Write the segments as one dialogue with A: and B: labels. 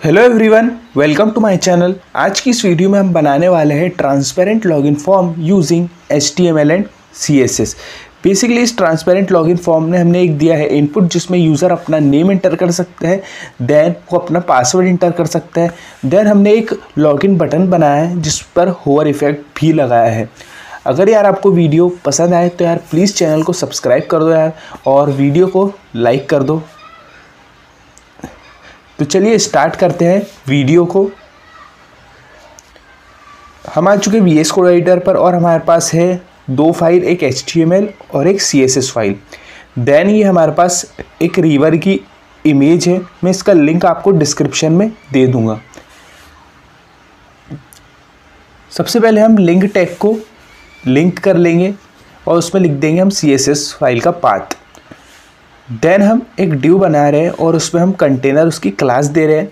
A: Hello everyone, welcome to my channel. आज की इस वीडियो में हम बनाने वाले हैं transparent login form using HTML and CSS। Basically इस ट्रांसपेरेंट लॉगिन फॉर्म में हमने एक दिया है इनपुट जिसमें यूज़र अपना नेम इंटर कर सकता है, देन वो अपना पासवर्ड इंटर कर सकता है। देन हमने एक लॉगिन बटन बनाया है जिस पर होवर इफेक्ट भी लगाया है। अगर यार आपको वीडियो पसंद आए तो यार प्लीज़ चैनल को सब्सक्राइब कर दो यार, और वीडियो को लाइक कर दो। तो चलिए स्टार्ट करते हैं वीडियो को। हम आ चुके VS कोड एडिटर पर और हमारे पास है दो फाइल, एक HTML और एक CSS फाइल। देन ये हमारे पास एक रिवर की इमेज है, मैं इसका लिंक आपको डिस्क्रिप्शन में दे दूंगा। सबसे पहले हम लिंक टैग को लिंक कर लेंगे और उसमें लिख देंगे हम CSS फाइल का पाथ। देन हम एक ड्यू बना रहे हैं और उसमें हम कंटेनर उसकी क्लास दे रहे हैं।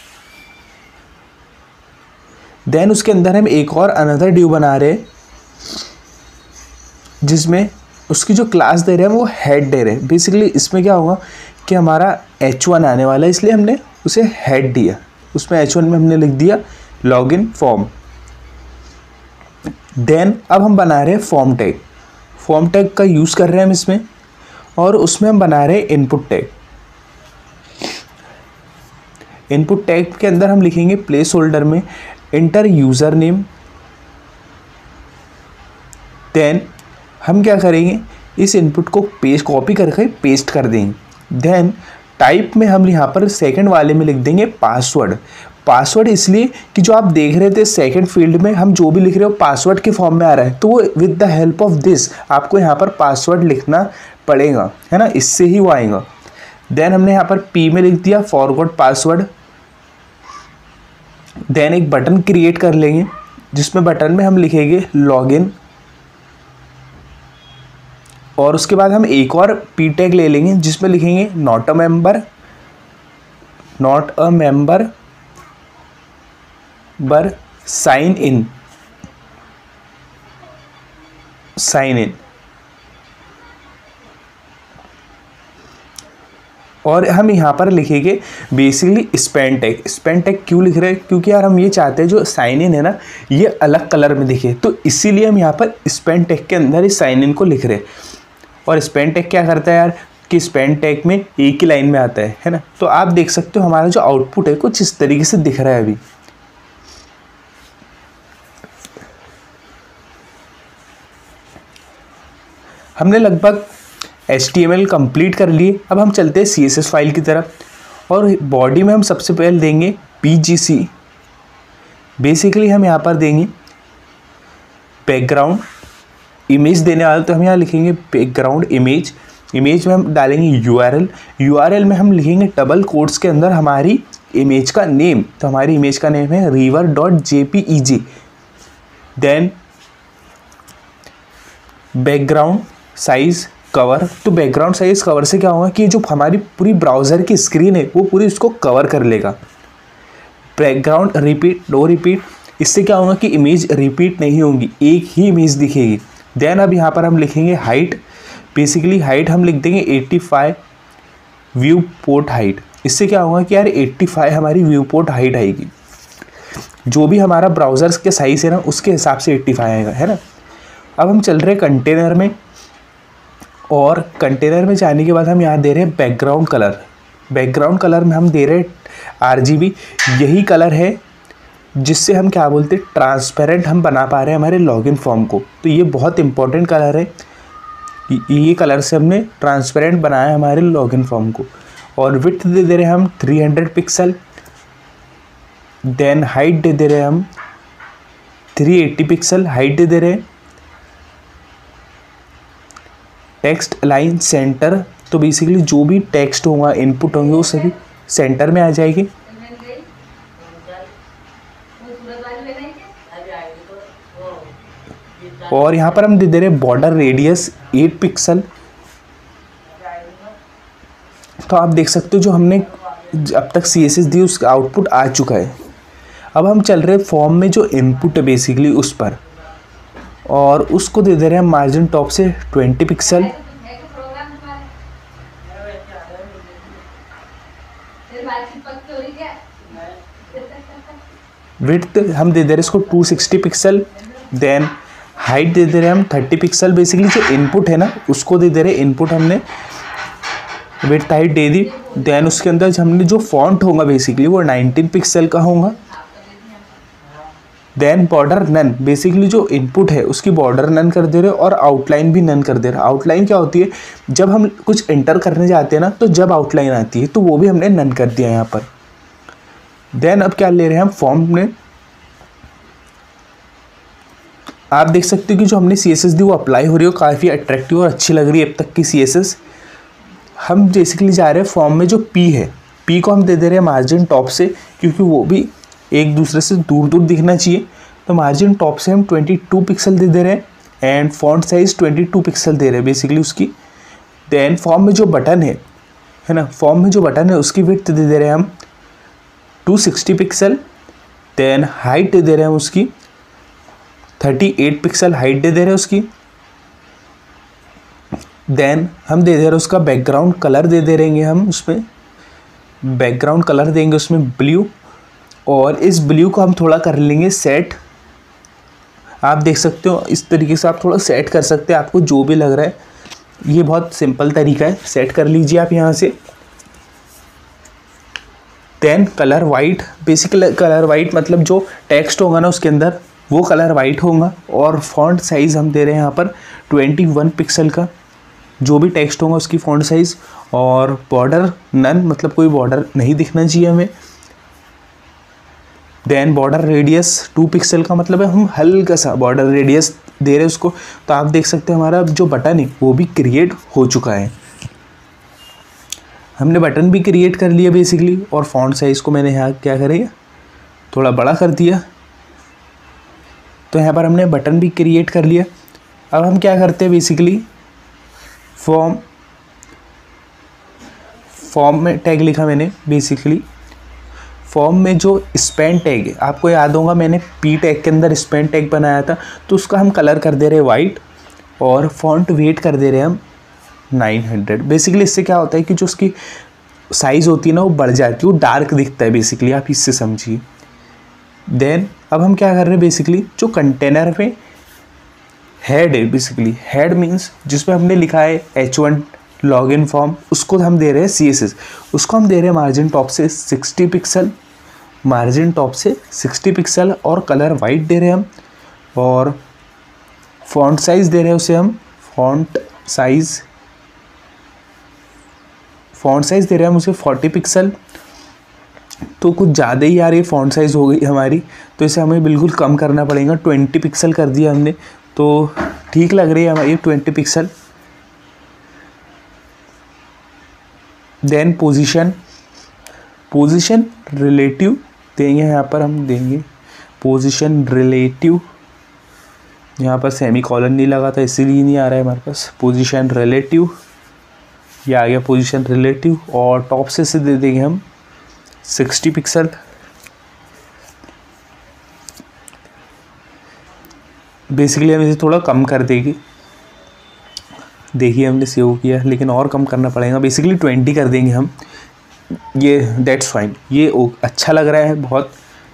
A: देन उसके अंदर हम एक और अनदर ड्यू बना रहे हैं जिसमें उसकी जो क्लास दे रहे हैं वो हेड दे रहे हैं। बेसिकली इसमें क्या होगा कि हमारा H1 आने वाला है, इसलिए हमने उसे हेड दिया। उसमें H1 में हमने लिख दिया लॉगिन फॉर्म। देन अब हम बना रहे हैं फॉर्म टैग। फॉर्म टैग का यूज़ कर रहे हैं हम इसमें, और उसमें हम बना रहे हैं इनपुट टैग। इनपुट टैग के अंदर हम लिखेंगे प्लेस होल्डर में इंटर यूज़र नेम। देन हम क्या करेंगे, इस इनपुट को कॉपी करके पेस्ट कर देंगे। देन टाइप में हम यहाँ पर सेकंड वाले में लिख देंगे पासवर्ड। पासवर्ड इसलिए कि जो आप देख रहे थे सेकंड फील्ड में हम जो भी लिख रहे हो पासवर्ड के फॉर्म में आ रहा है, तो वो with the help of this आपको यहाँ पर पासवर्ड लिखना पड़ेगा, है ना, इससे ही वो आएगा। देन हमने यहाँ पर P में लिख दिया फॉरगॉट पासवर्ड। देन एक बटन क्रिएट कर लेंगे जिसमें बटन में हम लिखेंगे लॉगिन, और उसके बाद हम एक और P टैग ले लेंगे जिसमें लिखेंगे नॉट अ मेंबर बर साइन इन। और हम यहाँ पर लिखेंगे basically span tag. Span tag क्यों लिख रहे हैं, क्योंकि यार हम ये चाहते हैं जो साइन इन है ना ये अलग कलर में दिखे, तो इसीलिए हम यहाँ पर स्पेन टैग के अंदर इस साइन इन को लिख रहे हैं। और स्पेन टैग क्या करता है यार कि स्पेन टैग में एक ही लाइन में आता है ना। तो आप देख सकते हो हमारा जो आउटपुट है कुछ इस तरीके से दिख रहा है। अभी हमने लगभग HTML कंप्लीट कर लिए। अब हम चलते हैं CSS फाइल की तरफ, और बॉडी में हम सबसे पहले देंगे PGC। बेसिकली हम यहाँ पर देंगे बैकग्राउंड इमेज देने वाले, तो हम यहाँ लिखेंगे बैकग्राउंड इमेज। इमेज में हम डालेंगे URL में हम लिखेंगे डबल कोट्स के अंदर हमारी इमेज का नेम। तो हमारी इमेज का नेम है river.jpeg। Then background size cover. तो बैकग्राउंड साइज कवर से क्या होगा कि जो हमारी पूरी ब्राउज़र की स्क्रीन है वो पूरी उसको कवर कर लेगा। बैकग्राउंड नो रिपीट, इससे क्या होगा कि इमेज रिपीट नहीं होगी, एक ही इमेज दिखेगी। देन अब यहाँ पर हम लिखेंगे हाइट। बेसिकली हाइट हम लिख देंगे 85 व्यू पोर्ट हाइट। इससे क्या होगा कि यार 85 हमारी व्यू पोर्ट हाइट आएगी। जो भी हमारा ब्राउज़र के साइज़ है ना उसके हिसाब से 85 आएगा, है ना। अब हम चल रहे हैं कंटेनर में, और कंटेनर में जाने के बाद हम यहाँ दे रहे हैं बैकग्राउंड कलर। बैकग्राउंड कलर में हम दे रहे हैं RGB। यही कलर है जिससे हम क्या बोलते हैं ट्रांसपेरेंट हम बना पा रहे हैं हमारे लॉगिन फॉर्म को। तो ये बहुत इंपॉर्टेंट कलर है, ये कलर से हमने ट्रांसपेरेंट बनाया है हमारे लॉगिन फॉर्म को। और विड्थ दे रहे हैं हम 300 पिक्सल। देन हाइट दे रहे हैं हम 380 पिक्सल हाइट दे रहे हैं। टेक्स्ट लाइन सेंटर, तो बेसिकली जो भी टेक्स्ट होगा इनपुट होंगे वो सभी सेंटर में आ जाएगी। और यहाँ पर हम दे रहे हैं बॉर्डर रेडियस 8 पिक्सल। तो आप देख सकते हो जो हमने अब तक CSS दी उसका आउटपुट आ चुका है। अब हम चल रहे फॉर्म में जो इनपुट है बेसिकली उस पर, और उसको दे रहे हैं मार्जिन टॉप से 20 पिक्सल। विड्थ हम दे दे रहे हैं इसको 260 पिक्सल। देन हाइट दे दे रहे हैं हम 30 पिक्सल। बेसिकली जो इनपुट है ना उसको दे दे रहे हैं, इनपुट हमने विड्थ हाइट दे दी। देन उसके अंदर हमने जो फॉन्ट होगा बेसिकली वो 19 पिक्सल का होगा। देन बॉर्डर नन, बेसिकली जो इनपुट है उसकी बॉर्डर नन कर दे रहे हो और आउटलाइन भी नन कर दे रहे हो। आउटलाइन क्या होती है, जब हम कुछ एंटर करने जाते हैं ना तो जब आउटलाइन आती है तो वो भी हमने नन कर दिया यहाँ पर। देन अब क्या ले रहे हैं हम फॉर्म में, आप देख सकते हो कि जो हमने CSS दी वो अप्लाई हो रही हो, काफ़ी अट्रैक्टिव और अच्छी लग रही है अब तक की CSS। हम बेसिकली जा रहे हैं फॉर्म में जो P है, P को हम दे दे रहे हैं मार्जिन टॉप से, क्योंकि वो भी एक दूसरे से दूर दूर दिखना चाहिए। तो मार्जिन टॉप से हम 22 पिक्सल दे दे रहे हैं एंड फॉन्ट साइज 22 पिक्सल दे रहे हैं बेसिकली उसकी। देन फॉर्म में जो बटन है ना, फॉर्म में जो बटन है उसकी विड्थ दे दे रहे हैं हम 260 पिक्सल। देन हाइट दे दे रहे हैं हम उसकी 38 पिक्सल हाइट दे दे रहे हैं उसकी। देन हम दे दे रहे हैं उसका बैकग्राउंड कलर दे दे रहेंगे हम उसमें, बैकग्राउंड कलर देंगे उसमें ब्लू, और इस ब्लू को हम थोड़ा कर लेंगे सेट। आप देख सकते हो इस तरीके से आप थोड़ा सेट कर सकते हैं, आपको जो भी लग रहा है। ये बहुत सिंपल तरीका है, सेट कर लीजिए आप यहाँ से। Then colour white, basic colour white मतलब जो टेक्स्ट होगा ना उसके अंदर वो कलर वाइट होगा। और फॉन्ट साइज़ हम दे रहे हैं यहाँ पर 21 पिक्सल का, जो भी टेक्स्ट होगा उसकी फॉन्ट साइज़। और बॉर्डर नन, मतलब कोई बॉर्डर नहीं दिखना चाहिए हमें। देन बॉर्डर रेडियस 2 पिक्सल का, मतलब है हम हल्का सा बॉर्डर रेडियस दे रहे हैं उसको। तो आप देख सकते हैं हमारा जो बटन है वो भी क्रिएट हो चुका है, हमने बटन भी क्रिएट कर लिया बेसिकली। और फॉन्ट साइज़ को मैंने यहाँ क्या करें थोड़ा बड़ा कर दिया, तो यहाँ पर हमने बटन भी क्रिएट कर लिया। अब हम क्या करते हैं बेसिकली, फॉर्म में टैग लिखा मैंने बेसिकली। फॉर्म में जो स्पेन टैग है, आपको याद होगा मैंने P टैग के अंदर स्पेन टैग बनाया था, तो उसका हम कलर कर दे रहे हैं वाइट और फॉन्ट वेट कर दे रहे हैं हम 900। बेसिकली इससे क्या होता है कि जो उसकी साइज़ होती है ना वो बढ़ जाती है, वो डार्क दिखता है बेसिकली, आप इससे समझिए। देन अब हम क्या कर रहे हैं बेसिकली, जो कंटेनर में हेड है, बेसिकली हेड मीन्स जिसमें हमने लिखा है H1 लॉगिन फॉर्म, उसको हम दे रहे हैं CSS, उसको हम दे रहे हैं मार्जिन टॉप से 60 पिक्सल, मार्जिन टॉप से 60 पिक्सल, और कलर वाइट दे रहे हैं हम। और फॉन्ट साइज़ दे रहे हैं उसे हम फॉन्ट साइज़ दे रहे हैं हम उसे 40 पिक्सल। तो कुछ ज़्यादा ही यार ये फॉन्ट साइज़ हो गई हमारी, तो इसे हमें बिल्कुल कम करना पड़ेगा। 20 पिक्सल कर दिया हमने, तो ठीक लग रही है हमारी 20 पिक्सल। देन पोजीशन रिलेटिव देंगे, यहाँ पर हम देंगे पोजीशन रिलेटिव। यहाँ पर सेमी कॉलन नहीं लगा था इसीलिए नहीं आ रहा है हमारे पास। पोजीशन रिलेटिव, ये आ गया पोजीशन रिलेटिव। और टॉप से दे देंगे हम 60 पिक्सल। बेसिकली हम इसे थोड़ा कम कर देंगे, देखिए हमने सेव किया, लेकिन और कम करना पड़ेगा। बेसिकली 20 कर देंगे हम, ये दैट्स फाइन, ये अच्छा लग रहा है बहुत।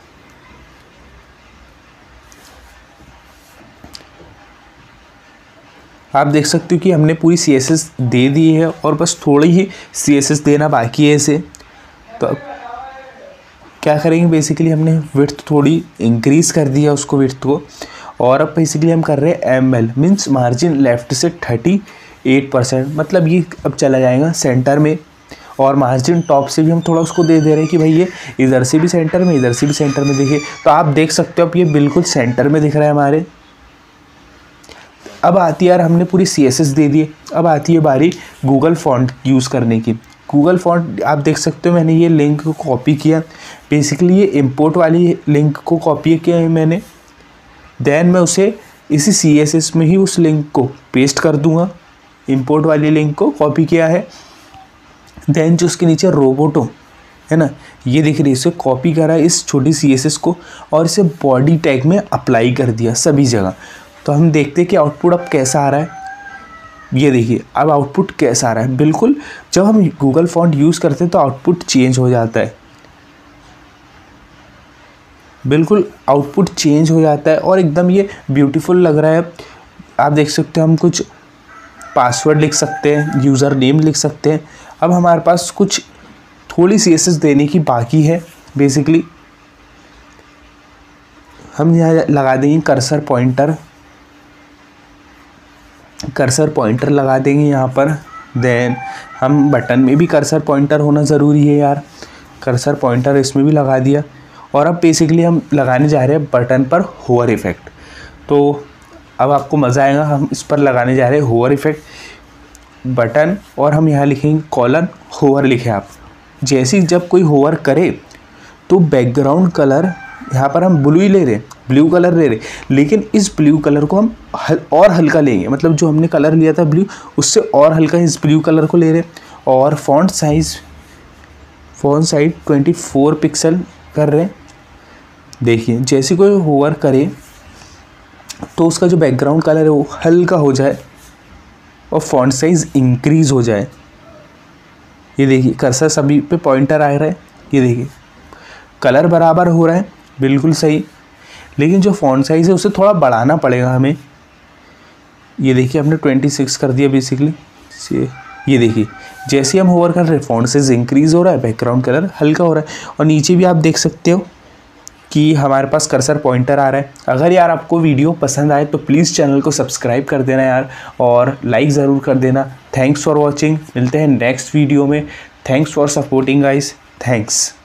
A: आप देख सकते हो कि हमने पूरी CSS दे दी है और बस थोड़ी ही CSS देना बाकी है इसे। तो अब क्या करेंगे बेसिकली, हमने विड्थ थोड़ी इंक्रीज़ कर दिया उसको, विड्थ को। और अब बेसिकली हम कर रहे हैं ML मीन्स मार्जिन लेफ्ट से 38%, मतलब ये अब चला जाएगा सेंटर में। और मार्जिन टॉप से भी हम थोड़ा उसको दे रहे हैं कि भाई ये इधर से भी सेंटर में, इधर से भी सेंटर में। देखिए तो आप देख सकते हो अब ये बिल्कुल सेंटर में दिख रहा है हमारे। अब आती है यार, हमने पूरी CSS दे दी, अब आती है बारी गूगल फॉन्ट यूज़ करने की। गूगल फॉन्ट आप देख सकते हो, मैंने ये लिंक को कॉपी किया, बेसिकली ये इंपोर्ट वाली लिंक को कॉपी किया है मैंने। देन मैं उसे इसी CSS में ही उस लिंक को पेस्ट कर दूंगा, इंपोर्ट वाली लिंक को कॉपी किया है। देन जो उसके नीचे रोबोटो है ना, ये दिख रही है, इसे कॉपी करा इस छोटी CSS को और इसे बॉडी टैग में अप्लाई कर दिया सभी जगह। तो हम देखते हैं कि आउटपुट अब कैसा आ रहा है। ये देखिए अब आउटपुट कैसा आ रहा है। बिल्कुल जब हम गूगल फॉन्ट यूज़ करते हैं तो आउटपुट चेंज हो जाता है। बिल्कुल आउटपुट चेंज हो जाता है और एकदम ये ब्यूटीफुल लग रहा है। आप देख सकते हो हम कुछ पासवर्ड लिख सकते हैं, यूज़र नेम लिख सकते हैं। अब हमारे पास कुछ थोड़ी CSS देने की बाकी है। बेसिकली हम यहाँ लगा देंगे कर्सर पॉइंटर लगा देंगे यहाँ पर। देन हम बटन में भी कर्सर पॉइंटर होना ज़रूरी है यार, कर्सर पॉइंटर इसमें भी लगा दिया। और अब बेसिकली हम लगाने जा रहे हैं बटन पर होवर इफ़ेक्ट। तो अब आपको मज़ा आएगा, हम इस पर लगाने जा रहे हैं होवर इफ़ेक्ट बटन, और हम यहाँ लिखेंगे कॉलन होवर लिखे आप। जैसे ही जब कोई होवर करे तो बैकग्राउंड कलर यहाँ पर हम ब्लू ही ले रहे हैं, ब्लू कलर ले रहे, लेकिन इस ब्लू कलर को हम और हल्का लेंगे। मतलब जो हमने कलर लिया था ब्लू, उससे और हल्का इस ब्लू कलर को ले रहे। और फ़ॉन्ट साइज़ 24 पिक्सल कर रहे हैं। देखिए जैसे कोई होवर करे तो उसका जो बैकग्राउंड कलर है वो हल्का हो जाए और फ़ॉन्ट साइज़ इंक्रीज़ हो जाए। ये देखिए कर्सर सभी पे पॉइंटर आ रहा है, ये देखिए कलर बराबर हो रहा है, बिल्कुल सही। लेकिन जो फ़ॉन्ट साइज़ है उसे थोड़ा बढ़ाना पड़ेगा हमें। ये देखिए हमने 26 कर दिया बेसिकली। ये देखिए जैसे हम होवर कर रहे हैं फ़ॉन्ट साइज़ इंक्रीज़ हो रहा है, बैकग्राउंड कलर हल्का हो रहा है। और नीचे भी आप देख सकते हो कि हमारे पास कर्सर पॉइंटर आ रहा है। अगर यार आपको वीडियो पसंद आए तो प्लीज़ चैनल को सब्सक्राइब कर देना यार, और लाइक ज़रूर कर देना। थैंक्स फॉर वॉचिंग, मिलते हैं नेक्स्ट वीडियो में। Thanks for supporting guys, thanks.